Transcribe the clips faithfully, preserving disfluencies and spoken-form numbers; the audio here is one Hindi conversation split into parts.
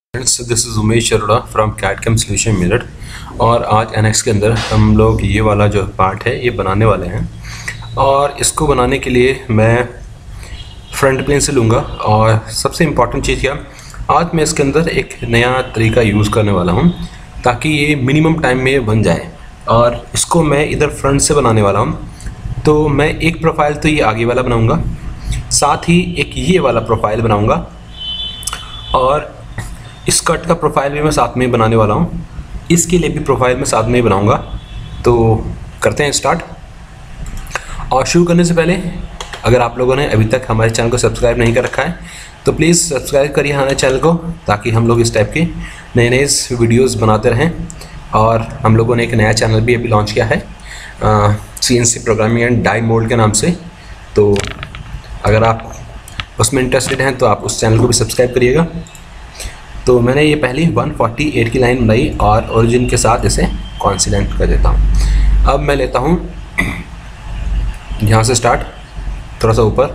Friends, this is Umesh Arora from CADCAM solution Meerut. और आज एनएक्स के अंदर हम लोग ये वाला जो पार्ट है ये बनाने वाले हैं। और इसको बनाने के लिए मैं फ्रंट प्लेन से लूँगा। और सबसे इम्पॉर्टेंट चीज़ क्या, आज मैं इसके अंदर एक नया तरीका यूज़ करने वाला हूँ ताकि ये मिनिमम टाइम में बन जाए। और इसको मैं इधर फ्रंट से बनाने वाला हूँ। तो मैं एक प्रोफाइल तो ये आगे वाला बनाऊँगा, साथ ही एक ये वाला प्रोफाइल बनाऊँगा और इस कट का प्रोफाइल भी मैं साथ में बनाने वाला हूँ। इसके लिए भी प्रोफाइल मैं साथ में ही बनाऊँगा। तो करते हैं स्टार्ट। और शुरू करने से पहले अगर आप लोगों ने अभी तक हमारे चैनल को सब्सक्राइब नहीं कर रखा है तो प्लीज़ सब्सक्राइब करिए हमारे चैनल को, ताकि हम लोग इस टाइप के नए नए वीडियोज़ बनाते रहें। और हम लोगों ने एक नया चैनल भी अभी लॉन्च किया है, C N C programming and die mould के नाम से। तो अगर आप उसमें इंटरेस्टेड हैं तो आप उस चैनल को भी सब्सक्राइब करिएगा। तो मैंने ये पहली एक सौ अड़तालीस की लाइन बनाई और ओरिजिन के साथ इसे कॉन्सिडेंट कर देता हूँ। अब मैं लेता हूँ यहाँ से स्टार्ट, थोड़ा सा ऊपर,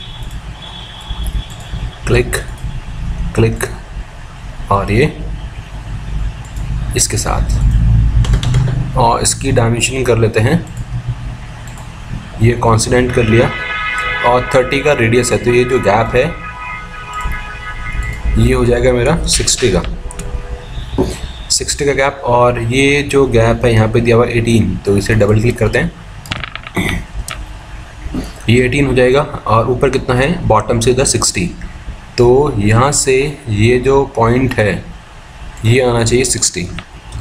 क्लिक क्लिक और ये इसके साथ, और इसकी डायमेंशन कर लेते हैं। ये कॉन्सिडेंट कर लिया और तीस का रेडियस है, तो ये जो गैप है ये हो जाएगा मेरा साठ का साठ का गैप। और ये जो गैप है यहाँ पे दिया हुआ अठारह, तो इसे डबल क्लिक करते हैं, ये अठारह हो जाएगा। और ऊपर कितना है, बॉटम से इधर साठ, तो यहाँ से ये जो पॉइंट है ये आना चाहिए साठ।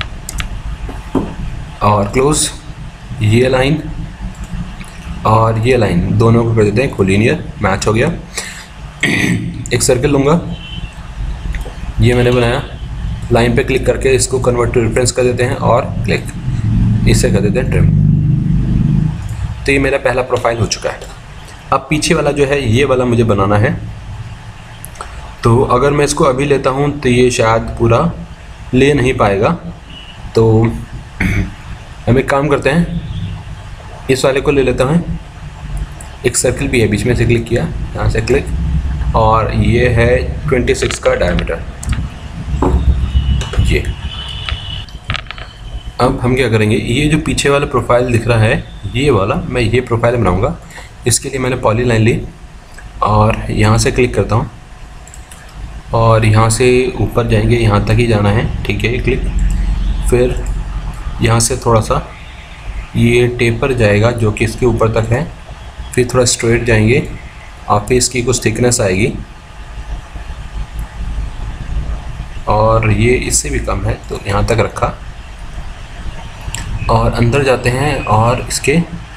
और क्लोज ये लाइन और ये लाइन दोनों को कर देते हैं कोलिनियर, मैच हो गया। एक सर्कल लूँगा, ये मैंने बनाया, लाइन पे क्लिक करके इसको कन्वर्ट टू रेफरेंस कर देते हैं और क्लिक, इसे कर देते हैं ट्रिम। तो ये मेरा पहला प्रोफाइल हो चुका है। अब पीछे वाला जो है ये वाला मुझे बनाना है। तो अगर मैं इसको अभी लेता हूँ तो ये शायद पूरा ले नहीं पाएगा। तो हम एक काम करते हैं, इस वाले को ले लेता हूँ। एक सर्कल भी है, बीच में से क्लिक किया, यहाँ से क्लिक, और ये है छब्बीस का डायमीटर ये। अब हम क्या करेंगे, ये जो पीछे वाला प्रोफाइल दिख रहा है ये वाला, मैं ये प्रोफाइल बनाऊंगा। इसके लिए मैंने पॉली लाइन ली और यहाँ से क्लिक करता हूँ और यहाँ से ऊपर जाएंगे, यहाँ तक ही जाना है, ठीक है, क्लिक। फिर यहाँ से थोड़ा सा ये टेपर जाएगा जो कि इसके ऊपर तक है, फिर थोड़ा स्ट्रेट जाएंगे और फिर इसकी कुछ थिकनेस आएगी, और ये इससे भी कम है तो यहाँ तक रखा। और अंदर जाते हैं और इसके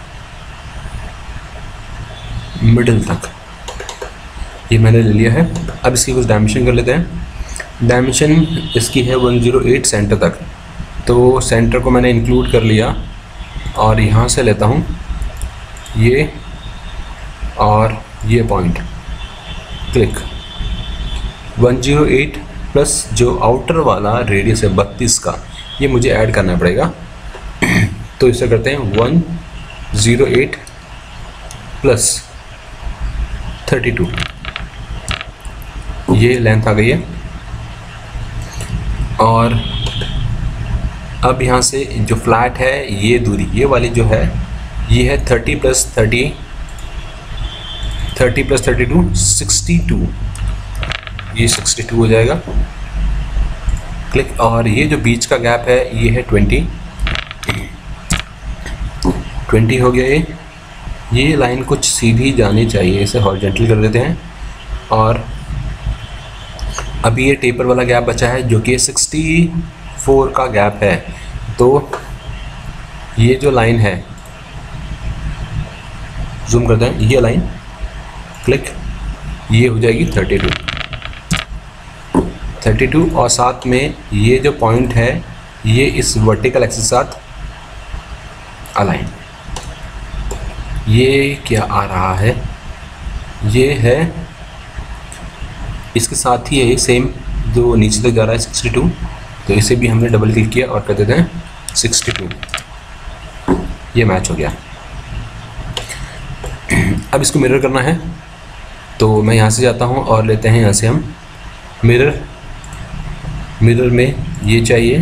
मिडिल तक ये मैंने ले लिया है। अब इसकी कुछ डायमेंशन कर लेते हैं। डायमेंशन इसकी है एक सौ आठ सेंटर तक, तो सेंटर को मैंने इंक्लूड कर लिया और यहाँ से लेता हूँ ये और ये पॉइंट, क्लिक। एक सौ आठ प्लस जो आउटर वाला रेडियस है बत्तीस का, ये मुझे ऐड करना पड़ेगा। तो इसे करते हैं एक सौ आठ प्लस बत्तीस, ये लेंथ आ गई है। और अब यहाँ से जो फ्लैट है ये दूरी, ये वाली जो है ये है तीस प्लस तीस, तीस plus thirty two sixty two, ये सिक्सटी टू हो जाएगा, क्लिक। और ये जो बीच का गैप है ये है बीस, बीस हो गया। ये ये लाइन कुछ सीधी जानी चाहिए, इसे हॉरिजॉन्टल कर देते हैं। और अभी ये टेपर वाला गैप बचा है जो कि चौंसठ का गैप है। तो ये जो लाइन है, जूम करते हैं, ये लाइन, क्लिक, ये हो जाएगी बत्तीस, बत्तीस। और साथ में ये जो पॉइंट है ये इस वर्टिकल एक्सिस के साथ अलाइन। ये क्या आ रहा है, ये है इसके साथ ही है सेम जो नीचे तक जा रहा है बासठ, तो इसे भी हमने डबल क्लिक किया और कर देते हैं बासठ, ये मैच हो गया। अब इसको मिरर करना है, तो मैं यहाँ से जाता हूँ और लेते हैं यहाँ से हम मिरर मिरर में ये चाहिए,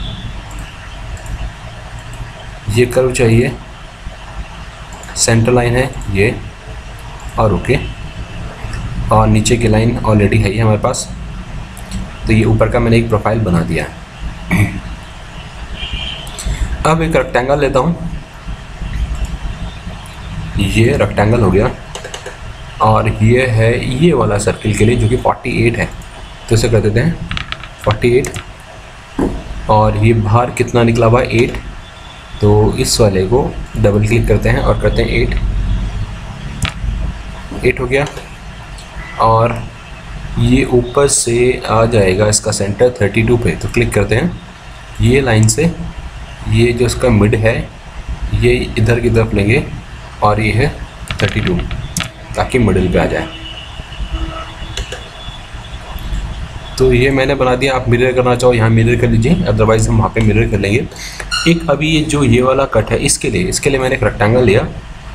ये कर्व चाहिए, सेंटर लाइन है ये, और ओके। और नीचे की लाइन ऑलरेडी है ये हमारे पास, तो ये ऊपर का मैंने एक प्रोफाइल बना दिया है। अब एक रेक्टेंगल लेता हूँ, ये रेक्टेंगल हो गया, और ये है ये वाला सर्किल के लिए जो कि अड़तालीस है, तो इसे कर देते हैं अड़तालीस। और ये बाहर कितना निकला हुआ है आठ, तो इस वाले को डबल क्लिक करते हैं और करते हैं आठ, आठ हो गया। और ये ऊपर से आ जाएगा इसका सेंटर बत्तीस पे, तो क्लिक करते हैं। ये लाइन से ये जो इसका मिड है ये इधर की तरफ लेंगे, और ये है बत्तीस, ताकि मिडिल पे आ जाए। तो ये मैंने बना दिया। आप मिरर करना चाहो यहाँ मिरर कर लीजिए, अदरवाइज़ हम वहाँ पे मिरर कर लेंगे। एक अभी ये जो ये वाला कट है, इसके लिए इसके लिए मैंने एक रेक्टेंगल लिया,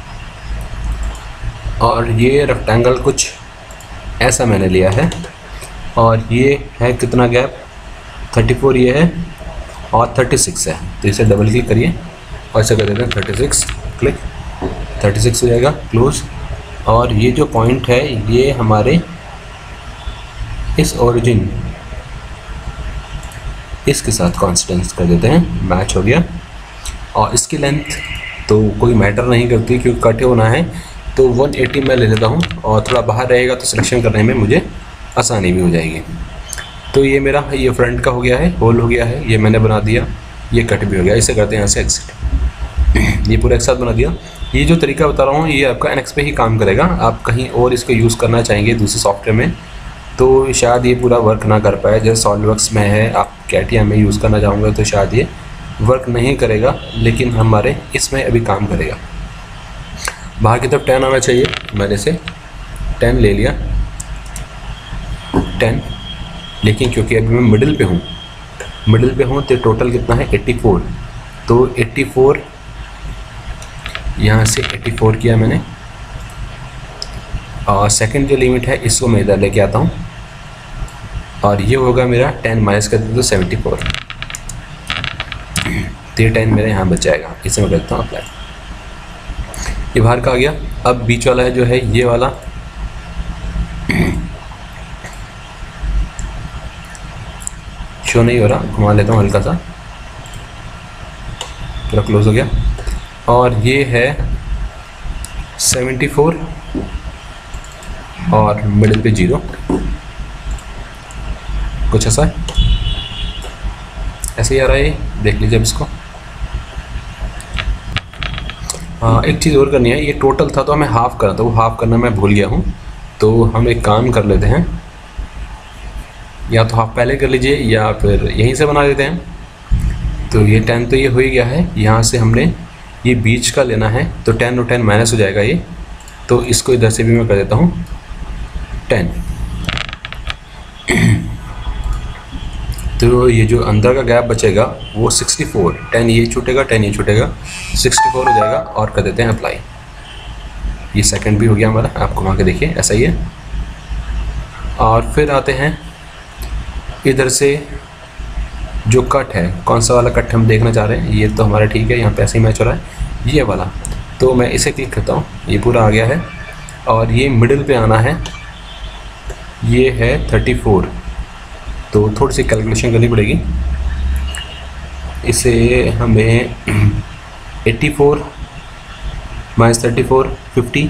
और ये रेक्टेंगल कुछ ऐसा मैंने लिया है, और ये है कितना गैप, चौंतीस ये है और छत्तीस है, तो इसे डबल क्लिक करिए और इसे कर देते हैं छत्तीस, क्लिक, छत्तीस हो जाएगा, क्लोज। और ये जो पॉइंट है ये हमारे इस ओरिजिन इसके साथ कॉन्स्टेंस कर देते हैं, मैच हो गया। और इसकी लेंथ तो कोई मैटर नहीं करती क्योंकि कट होना है, तो एक सौ अस्सी मैं ले लेता हूँ, और थोड़ा बाहर रहेगा तो सिलेक्शन करने में मुझे आसानी भी हो जाएगी। तो ये मेरा ये फ्रंट का हो गया है, होल हो गया है, ये मैंने बना दिया, ये कट भी हो गया। इसे करते हैं यहाँ से एग्जिट, ये पूरा एक साथ बना दिया। ये जो तरीका बता रहा हूँ ये आपका एनएक्स पे ही काम करेगा। आप कहीं और इसको यूज़ करना चाहेंगे दूसरे सॉफ्टवेयर में तो शायद ये पूरा वर्क ना कर पाए। जैसे सॉलिडवर्क्स में है, आप कैटिया में यूज़ करना चाहोगे तो शायद ये वर्क नहीं करेगा, लेकिन हमारे इसमें अभी काम करेगा। बाहर की तरफ टेन आना चाहिए, मैंने से टेन ले लिया, टेन। लेकिन क्योंकि अभी मैं मिडिल पे हूँ मिडिल पे हूँ तो टोटल कितना है चौरासी, तो चौरासी यहाँ से चौरासी किया मैंने, और सेकंड जो लिमिट है इसको मैं इधर लेके आता हूँ, और ये होगा मेरा टेन माइनस कर देते तो सेवेंटी फोर, तो ये टेन मेरा यहाँ बच जाएगा। इसे मैं करता हूँ अप्लाई, ये बाहर का आ गया। अब बीच वाला है जो है ये वाला, शो नहीं हो रहा, घुमा लेता हूँ हल्का सा, पूरा क्लोज हो गया। और ये है सेवेंटी फोर और मिडिल पे जीरो, कुछ ऐसा है, ऐसे ही आ रहा है ये, देख लीजिए अब इसको। हाँ, एक चीज़ और करनी है, ये टोटल था तो हमें हाफ़ करना था, वो हाफ़ करना मैं भूल गया हूँ, तो हम एक काम कर लेते हैं, या तो हाफ पहले कर लीजिए या फिर यहीं से बना देते हैं। तो ये टेन तो ये हो ही गया है, यहाँ से हमने ये बीच का लेना है, तो टेन और टेन माइनस हो जाएगा ये, तो इसको इधर से भी मैं कर देता हूँ टेन। तो ये जो अंदर का गैप बचेगा वो सिक्सटी फोर, टेन ये छूटेगा, टेन ये छूटेगा, सिक्सटी फोर हो जाएगा, और कर देते हैं अप्लाई। ये सेकंड भी हो गया हमारा, आप घुमा के देखिए ऐसा ही है। और फिर आते हैं इधर से जो कट है, कौन सा वाला कट हम देखना चाह रहे हैं, ये तो हमारा ठीक है, यहाँ पे ऐसे ही मैच हो रहा है, ये वाला, तो मैं इसे क्लिक करता हूँ, ये पूरा आ गया है। और ये मिडिल पे आना है, ये है थर्टी फोर, तो थोड़ी सी कैलकुलेशन करनी पड़ेगी, इसे हमें eighty four minus thirty four fifty,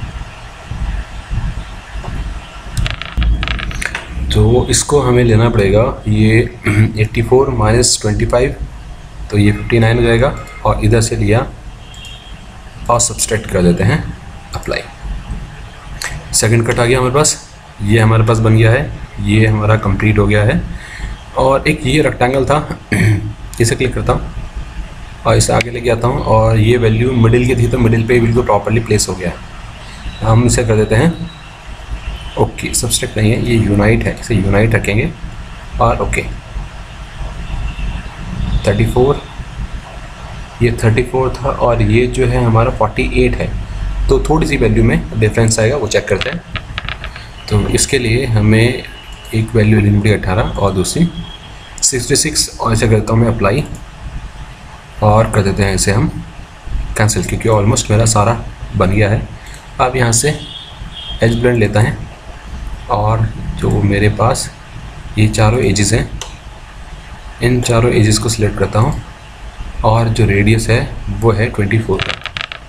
तो इसको हमें लेना पड़ेगा ये eighty four minus twenty five, तो ये फिफ्टी नाइन हो जाएगा, और इधर से लिया और सब्सट्रैक्ट कर देते हैं अप्लाई। सेकंड कट आ गया हमारे पास, ये हमारे पास बन गया है, ये हमारा कंप्लीट हो गया है। और एक ये रेक्टेंगल था, इसे क्लिक करता हूँ और इसे आगे लेके आता हूँ, और ये वैल्यू मिडिल की थी तो मिडिल पे बिल्कुल प्रॉपर्ली प्लेस हो गया है। हम इसे कर देते हैं ओके, सब्सट्रैक्ट नहीं है, ये यूनाइट है, इसे यूनाइट रखेंगे, और ओके थर्टी फोर, ये थर्टी फोर था, और ये जो है हमारा फोर्टी एट है, तो थोड़ी सी वैल्यू में डिफरेंस आएगा, वो चेक करते हैं। तो इसके लिए हमें एक वैल्यू लेनी पड़ेगी अठारह और दूसरी सिक्सटी सिक्स और इसे करता हूँ मैं अप्लाई और कर देते हैं इसे हम कैंसिल, क्योंकि ऑलमोस्ट मेरा सारा बन गया है। अब यहाँ से एज ब्लेंड लेता है और जो मेरे पास ये चारों एजेस हैं, इन चारों एजेस को सिलेक्ट करता हूँ और जो रेडियस है वो है ट्वेंटी फोर का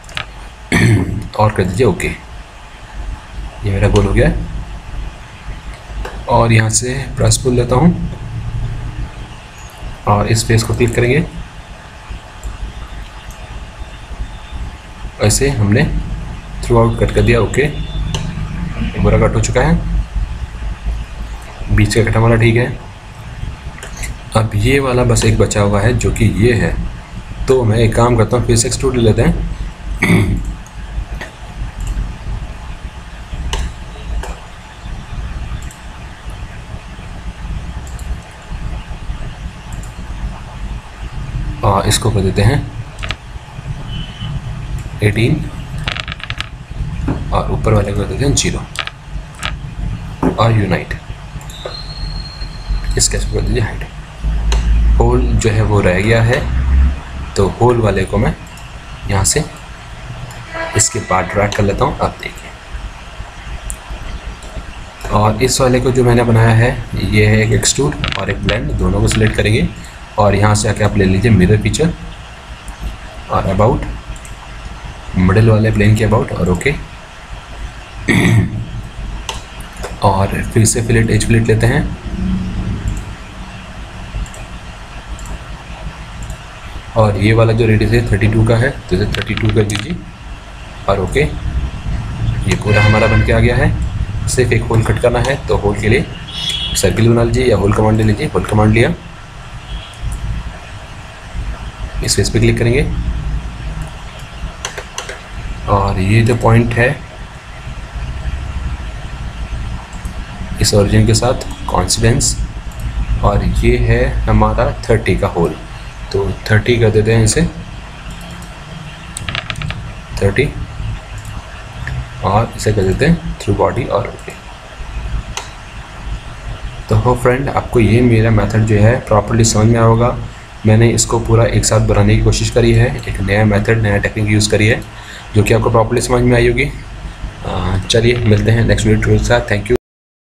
और कर दीजिए ओके। ये मेरा गोल हो गया है। और यहाँ से ब्रश पुल लेता हूँ और इस फेस को क्लिक करेंगे। ऐसे हमने थ्रू आउट कट कर दिया, ओके। पूरा कट हो चुका है, बीच का कटा वाला ठीक है। अब ये वाला बस एक बचा हुआ है जो कि ये है, तो मैं एक काम करता हूँ, फिर से एक्सट्रूड ले लेते हैं। और इसको कर देते हैं एटीन और ऊपर वाले को कर देते हैं जीरो और यूनाइट। इसके कर दीजिए हाइड। होल जो है वो रह गया है, तो होल वाले को मैं यहाँ से इसके बाद ड्रैग कर लेता हूँ। अब देखिए, और इस वाले को जो मैंने बनाया है ये है एक एक्सट्रूड और एक ब्लेंड, दोनों को सिलेक्ट करेंगे और यहाँ से आके आप ले लीजिए मिरर फीचर और अबाउट, मिडिल वाले प्लेन के अबाउट और ओके। और फिर से फिलेट एज फिलेट लेते हैं और ये वाला जो रेडियस है थर्टी टू का है, तो इसे थर्टी टू कर दीजिए और ओके। ये पूरा हमारा बन के आ गया है। सिर्फ एक होल कट करना है, तो होल के लिए सर्किल बना लीजिए या होल कमांड ले लीजिए। होल कमांड लिया, इस फेस पे क्लिक करेंगे और ये जो पॉइंट है इस ओरिजिन के साथ कॉन्सिडेंस, और ये है हमारा थर्टी का होल, तो थर्टी कर देते हैं इसे, थर्टी और इसे कर देते हैं थ्रू बॉडी और ओके। तो हो फ्रेंड, आपको ये मेरा मेथड जो है प्रॉपर्ली समझ में आया होगा। मैंने इसको पूरा एक साथ बनाने की कोशिश करी है, एक नया मेथड, नया टेक्निक यूज़ करी है जो कि आपको प्रॉपर्ली समझ में आई होगी। चलिए मिलते हैं नेक्स्ट वीडियो के साथ। Thank you.